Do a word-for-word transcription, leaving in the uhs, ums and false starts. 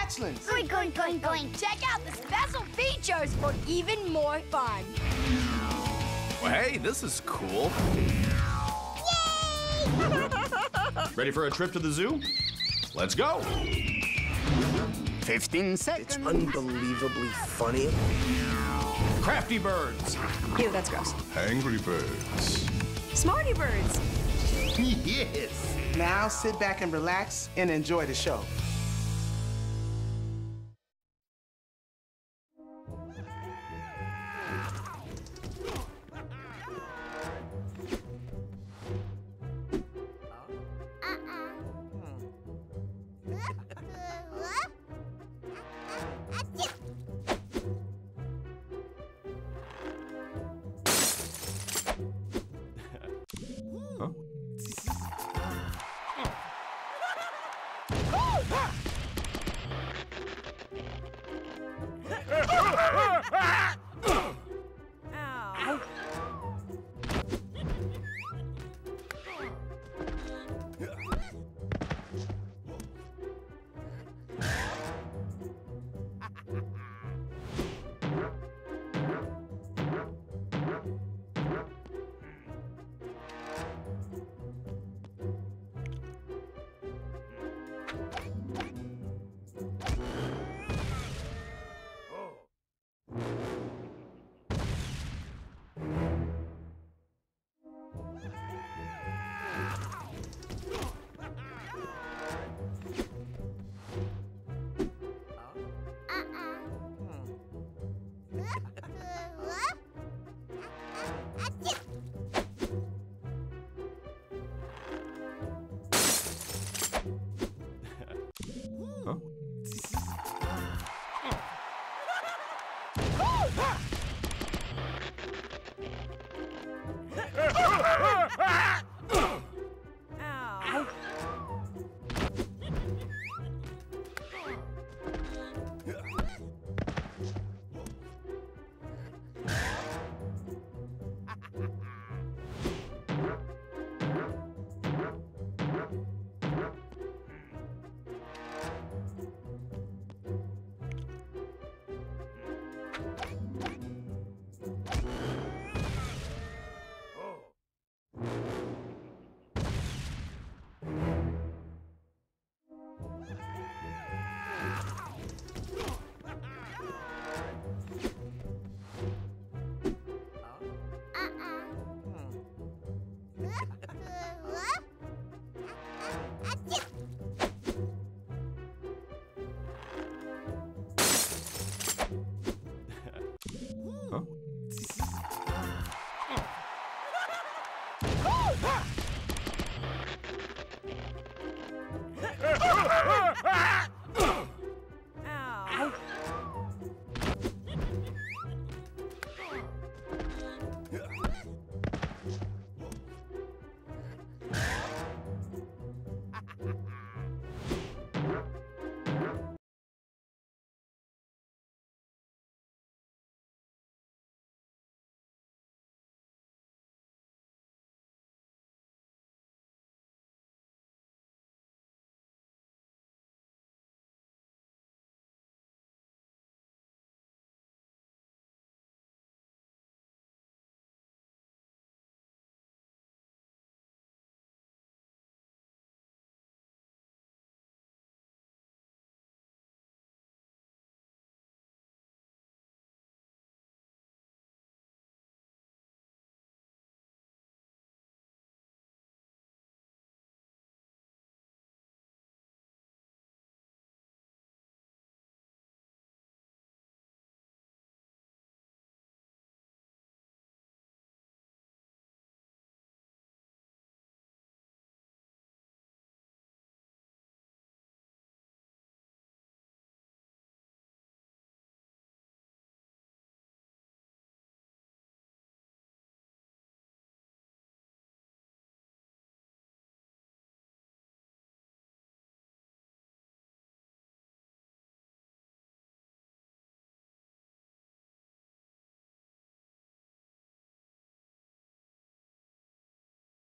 hatchlings. Going, going, going, going. Check out the special features for even more fun. Well, hey, this is cool. Yay! Ready for a trip to the zoo? Let's go. fifteen seconds. It's unbelievably funny. Crafty Birds. Ew, that's gross. Angry Birds. Smarty Birds. Yes. Now sit back and relax and enjoy the show. Huh?